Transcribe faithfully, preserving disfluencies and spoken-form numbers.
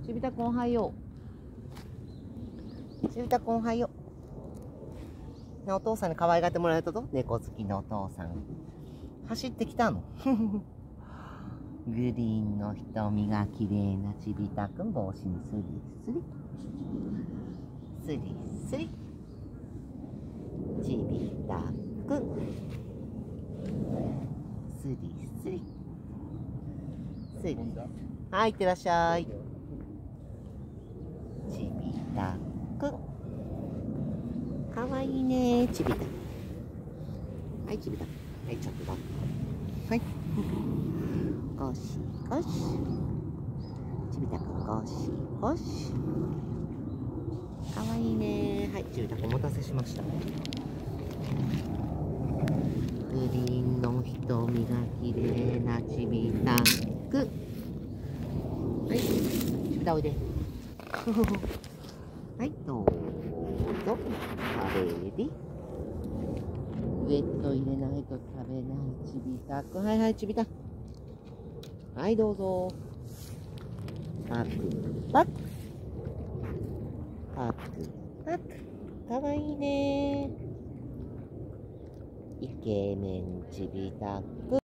ちびたくんおはよう。ちびたくんおはよう。ね、お父さんに可愛がってもらえたと、猫好きのお父さん。走ってきたの。グリーンの瞳が綺麗なちびたくん、帽子にスリスリ。スリスリ。ちびたくん。スリスリ。スリ。はい、いってらっしゃい。ちびたくん。かわいいね、ちびたくん。はい、ちびたくん。はい、ちょっとだ。はい。ゴシゴシ。ちびたくん、ゴシゴシ。かわいいね。はい、ちびたくんお待たせしました。グリーンの瞳が綺麗なちびたくん。はい、ちびたおいで。はい、どうぞ。食べり。ウエット入れないと食べないちびたくん。はいはい、ちびた。はい、どうぞ。パクパク。パクパク。かわいいね。イケメンちびたくん。